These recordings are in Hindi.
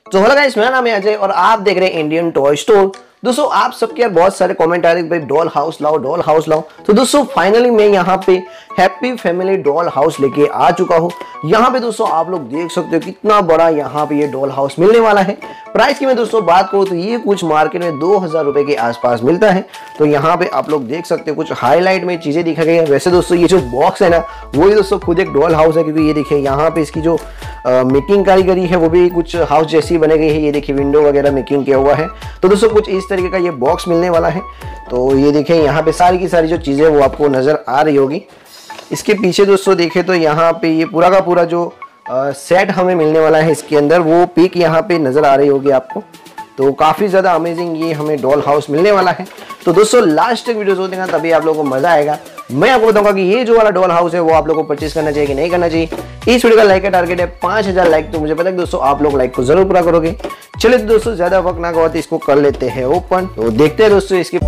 तो हेलो गाइस, मेरा नाम है अजय और आप देख रहे हैं इंडियन टॉय स्टोर। दोस्तों आप सबके यार बहुत सारे कमेंट आ रहे हैं भाई डॉल हाउस लाओ, डॉल हाउस लाओ। तो दोस्तों फाइनली मैं यहाँ पे हैप्पी फैमिली डॉल हाउस लेके आ चुका हूँ। यहाँ पे दोस्तों आप लोग देख सकते हो कितना बड़ा यहाँ पे ये डॉल हाउस मिलने वाला है। प्राइस की मैं दोस्तों बात करूँ तो ये कुछ मार्केट में 2000 रुपए के आसपास मिलता है। तो यहाँ पे आप लोग देख सकते हो कुछ हाईलाइट में चीजें दिखा गई है। वैसे दोस्तों ये जो बॉक्स है ना वही दोस्तों खुद एक डॉल हाउस है, क्योंकि ये देखिए यहाँ पे इसकी जो मेकिंग कारीगरी है वो भी कुछ हाउस जैसी बनी गई है। ये देखिए विंडो वगैरह मेकिंग किया हुआ है। तो दोस्तों कुछ इस तरीके का ये बॉक्स मिलने वाला है। तो ये देखिए यहाँ पे सारी की सारी जो चीजें वो आपको नजर आ रही होगी। इसके पीछे दोस्तों देखें तो यहाँ पे ये पूरा का पूरा जो सेट हमें मिलने वाला है इसके अंदर वो पिक यहाँ पे नजर आ रही होगी आपको। तो काफ़ी ज़्यादा अमेजिंग ये हमें डॉल हाउस मिलने वाला है। तो दोस्तों लास्ट तक वीडियो जो देखना तभी आप लोगों को मज़ा आएगा। मैं आपको बताऊंगा कि ये जो वाला डॉल हाउस है वो आप लोगों को परचेस करना चाहिए कि नहीं करना चाहिए। इस वीडियो का लाइक का टारगेट है 5000 लाइक। तो मुझे पता है दोस्तों आप लोग लाइक को जरूर पूरा करोगे। चलिए दोस्तों ज़्यादा वक्त ना गवाते इसको कर लेते हैं ओपन। तो देखते हैं दोस्तों इसकी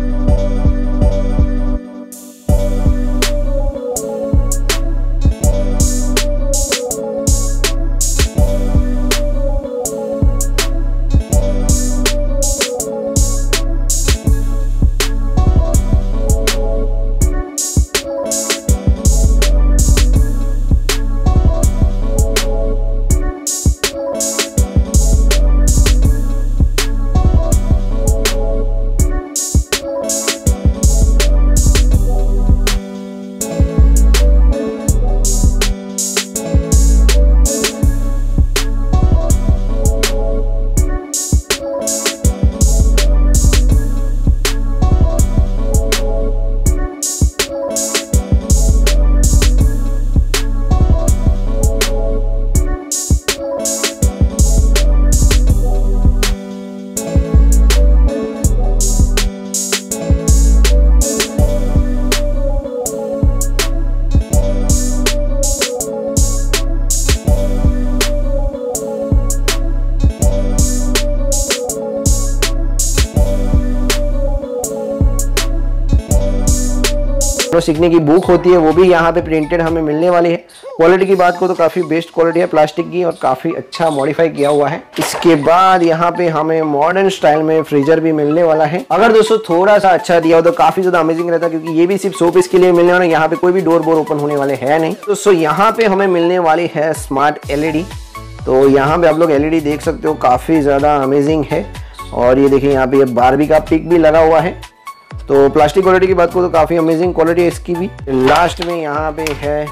सीखने की बुक होती है वो भी यहाँ पे प्रिंटेड हमें मिलने वाली है। क्वालिटी की बात को तो काफ़ी बेस्ट क्वालिटी है प्लास्टिक की और काफ़ी अच्छा मॉडिफाई किया हुआ है। इसके बाद यहाँ पे हमें मॉडर्न स्टाइल में फ्रीजर भी मिलने वाला है। अगर दोस्तों थोड़ा सा अच्छा दिया हो तो काफ़ी ज़्यादा अमेजिंग रहता है, क्योंकि ये भी सिर्फ 100 पीस के लिए मिलने वाला है। यहाँ पे कोई भी डोर बोर ओपन होने वाले है नहीं। दोस्तों यहाँ पे हमें मिलने वाली है स्मार्ट LED। तो यहाँ पे आप लोग LED देख सकते हो, काफ़ी ज़्यादा अमेजिंग है। और ये देखिए यहाँ पे बारबी का पिक भी लगा हुआ है। तो प्लास्टिक क्वालिटी की बात करो तो काफ़ी अमेजिंग क्वालिटी है इसकी भी। लास्ट में यहाँ पे है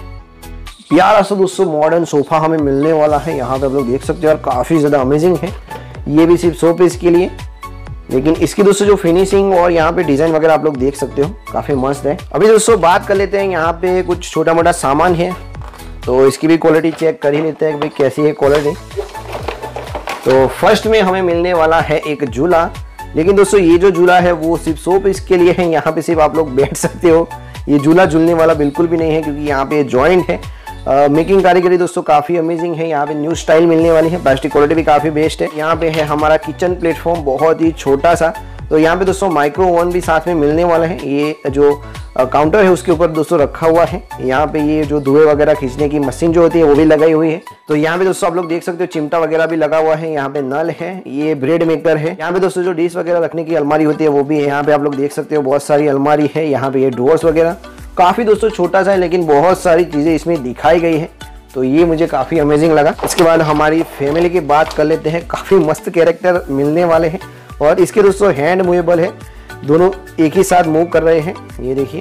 प्यारा सा दोस्तों मॉडर्न सोफा हमें मिलने वाला है। यहाँ पे आप लोग देख सकते हो और काफ़ी ज़्यादा अमेजिंग है। ये भी सिर्फ 100 पीस के लिए, लेकिन इसकी दोस्तों जो फिनिशिंग और यहाँ पे डिज़ाइन वगैरह आप लोग देख सकते हो काफ़ी मस्त है। अभी दोस्तों बात कर लेते हैं यहाँ पे कुछ छोटा मोटा सामान है तो इसकी भी क्वालिटी चेक कर ही लेते हैं कि भाई कैसी है क्वालिटी। तो फर्स्ट में हमें मिलने वाला है एक झूला, लेकिन दोस्तों ये जो झूला है वो सिर्फ 100 पीस के लिए है। यहाँ पे सिर्फ आप लोग बैठ सकते हो। ये झूला झूलने वाला बिल्कुल भी नहीं है, क्योंकि यहाँ पे जॉइंट है। मेकिंग कारीगरी दोस्तों काफ़ी अमेजिंग है। यहाँ पे न्यू स्टाइल मिलने वाली है। प्लास्टिक क्वालिटी भी काफ़ी बेस्ट है। यहाँ पे है हमारा किचन प्लेटफॉर्म बहुत ही छोटा सा। तो यहाँ पे दोस्तों माइक्रो ओवन भी साथ में मिलने वाला है। ये जो काउंटर है उसके ऊपर दोस्तों रखा हुआ है। यहाँ पे ये जो धुएं वगैरह खींचने की मशीन जो होती है वो भी लगाई हुई है। तो यहाँ पे दोस्तों आप लोग देख सकते हो चिमटा वगैरह भी लगा हुआ है। यहाँ पे नल है, ये ब्रेड मेकर है। यहाँ पे दोस्तों जो डिश वगैरह रखने की अलमारी होती है वो भी है। यहाँ पे आप लोग देख सकते हो बहुत सारी अलमारी है। यहाँ पे ये ड्रॉर्स वगैरह काफ़ी दोस्तों छोटा सा है, लेकिन बहुत सारी चीज़ें इसमें दिखाई गई है। तो ये मुझे काफ़ी अमेजिंग लगा। इसके बाद हमारी फैमिली की बात कर लेते हैं। काफ़ी मस्त कैरेक्टर मिलने वाले हैं और इसके दोस्तों हैंड मूवेबल है, दोनों एक ही साथ मूव कर रहे हैं। ये देखिए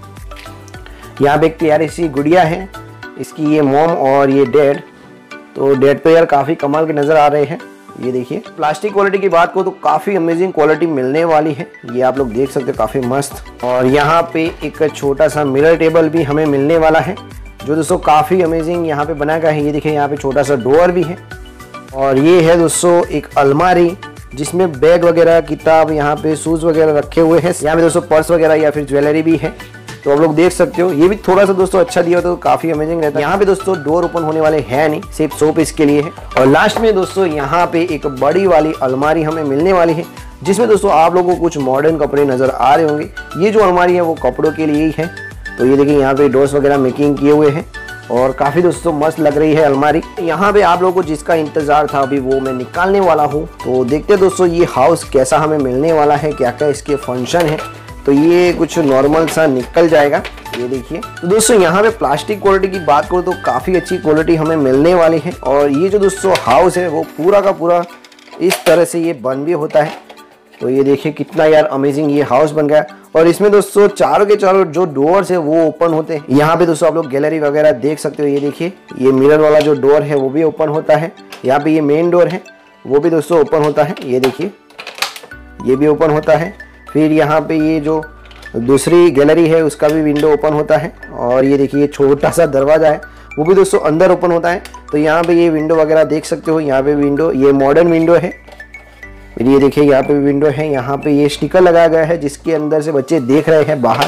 यहाँ पे एक प्यारी सी गुड़िया है, इसकी ये मॉम और ये डैड। तो डैड तो यार काफ़ी कमाल के नज़र आ रहे हैं। ये देखिए प्लास्टिक क्वालिटी की बात को तो काफ़ी अमेजिंग क्वालिटी मिलने वाली है। ये आप लोग देख सकते हो काफ़ी मस्त। और यहाँ पे एक छोटा सा मिरर टेबल भी हमें मिलने वाला है, जो दोस्तों काफ़ी अमेजिंग यहाँ पे बना गया है। ये देखिए यहाँ पे छोटा सा डोर भी है। और ये है दोस्तों एक अलमारी जिसमें बैग वगैरह, किताब, यहाँ पे शूज़ वगैरह रखे हुए हैं। यहाँ पे दोस्तों पर्स वगैरह या फिर ज्वेलरी भी है। तो आप लोग देख सकते हो ये भी थोड़ा सा दोस्तों अच्छा दिया तो काफ़ी अमेजिंग रहता है। यहाँ पे दोस्तों डोर ओपन होने वाले हैं नहीं, सिर्फ 100 पीस के लिए है। और लास्ट में दोस्तों यहाँ पे एक बड़ी वाली अलमारी हमें मिलने वाली है, जिसमें दोस्तों आप लोगों को कुछ मॉडर्न कपड़े नज़र आ रहे होंगे। ये जो अलमारी है वो कपड़ों के लिए ही है। तो ये देखिए यहाँ पे डोर्स वगैरह मेकिंग किए हुए हैं और काफ़ी दोस्तों मस्त लग रही है अलमारी। यहाँ पे आप लोगों को जिसका इंतज़ार था अभी वो मैं निकालने वाला हूँ। तो देखते दोस्तों ये हाउस कैसा हमें मिलने वाला है, क्या क्या इसके फंक्शन है। तो ये कुछ नॉर्मल सा निकल जाएगा, ये देखिए। तो दोस्तों यहाँ पे प्लास्टिक क्वालिटी की बात करूँ तो काफ़ी अच्छी क्वालिटी हमें मिलने वाली है। और ये जो दोस्तों हाउस है वो पूरा का पूरा इस तरह से ये बन भी होता है। तो ये देखिए कितना यार अमेजिंग ये हाउस बन गया। और इसमें दोस्तों चारों के चारों जो डोर्स है वो ओपन होते हैं। यहाँ पे दोस्तों आप लोग गैलरी वगैरह देख सकते हो। ये देखिए ये मिरर वाला जो डोर है वो भी ओपन होता है। यहाँ पे ये मेन डोर है वो भी दोस्तों ओपन होता है, ये देखिए ये भी ओपन होता है। फिर यहाँ पे ये जो दूसरी गैलरी है उसका भी विंडो ओपन होता है। और ये देखिए छोटा सा दरवाजा है वो भी दोस्तों अंदर ओपन होता है। तो यहाँ पे ये विंडो वगैरह देख सकते हो। यहाँ पे विंडो ये मॉडर्न विंडो है। फिर ये देखिए यहाँ पे विंडो है। यहाँ पे ये स्टिकर लगाया गया है जिसके अंदर से बच्चे देख रहे हैं बाहर।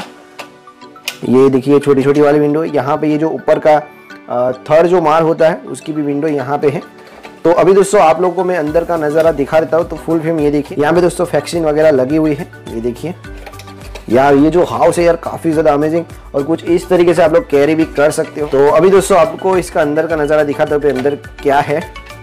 ये देखिए छोटी छोटी वाली विंडो। यहाँ पे ये जो ऊपर का थर्ड जो माल होता है उसकी भी विंडो यहाँ पे है। तो अभी दोस्तों आप लोगों को मैं अंदर का नज़ारा दिखा देता हूँ। तो फुल फ्रेम ये देखिए, यहाँ पे दोस्तों फैक्सिन वगैरह लगी हुई है। ये देखिए यार ये जो हाउस है यार काफ़ी ज़्यादा अमेजिंग और कुछ इस तरीके से आप लोग कैरी भी कर सकते हो। तो अभी दोस्तों आपको इसका अंदर का नज़ारा दिखाता हूँ कि अंदर क्या है।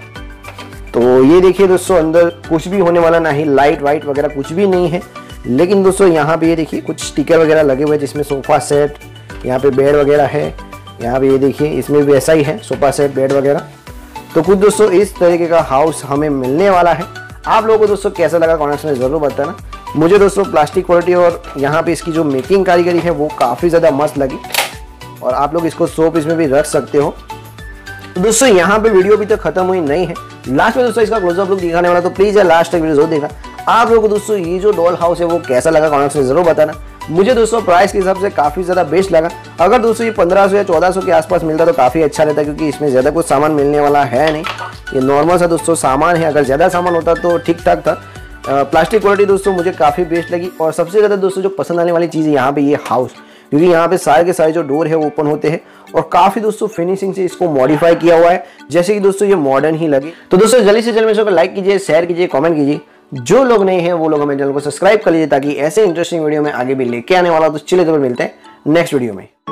तो ये देखिए दोस्तों अंदर कुछ भी होने वाला नहीं, लाइट वाइट वगैरह कुछ भी नहीं है। लेकिन दोस्तों यहाँ पे ये देखिए कुछ स्टिकर वगैरह लगे हुए हैं जिसमें सोफ़ा सेट, यहाँ पे बेड वगैरह है। यहाँ पे ये देखिए इसमें भी ऐसा ही है, सोफ़ा सेट बेड वगैरह। तो कुछ दोस्तों इस तरीके का हाउस हमें मिलने वाला है। आप लोगों को दोस्तों कैसा लगा कमेंट्स में ज़रूर बताना। मुझे दोस्तों प्लास्टिक क्वालिटी और यहाँ पे इसकी जो मेकिंग कारीगरी है वो काफ़ी ज़्यादा मस्त लगी। और आप लोग इसको शो पीस में भी रख सकते हो। तो दोस्तों यहाँ पे वीडियो अभी तक खत्म हुई नहीं है, लास्ट में दोस्तों इसका क्लोजअप लुक दिखाने वाला। तो प्लीज़ यार लास्ट तक वीडियो जरूर देखना। आप लोगों को दोस्तों ये जो डॉल हाउस है वो कैसा लगा कमेंट्स में ज़रूर बताना। मुझे दोस्तों प्राइस के हिसाब से काफ़ी ज़्यादा बेस्ट लगा। अगर दोस्तों ये 1500 या 1400 के आसपास मिलता तो काफ़ी अच्छा रहता, क्योंकि इसमें ज़्यादा कुछ सामान मिलने वाला है नहीं। ये नॉर्मल सा दोस्तों सामान है। अगर ज़्यादा सामान होता तो ठीक ठाक था। प्लास्टिक क्वालिटी दोस्तों मुझे काफ़ी बेस्ट लगी। और सबसे ज़्यादा दोस्तों जो पसंद आने वाली चीज़ है यहाँ पे ये हाउस, क्योंकि यहाँ पे सारे के सारे जो डोर है वो ओपन होते हैं और काफ़ी दोस्तों फिनिशिंग से इसको मॉडिफाई किया हुआ है, जैसे कि दोस्तों ये मॉडर्न ही लगे। तो दोस्तों जल्दी से जल्दी मेरे को लाइक कीजिए, शेयर कीजिए, कमेंट कीजिए। जो लोग नए हैं वो लोग हमारे चैनल को सब्सक्राइब कर लीजिए, ताकि ऐसे इंटरेस्टिंग वीडियो में आगे भी लेके आने वाला। तो चलिए तो मिलते हैं नेक्स्ट वीडियो में।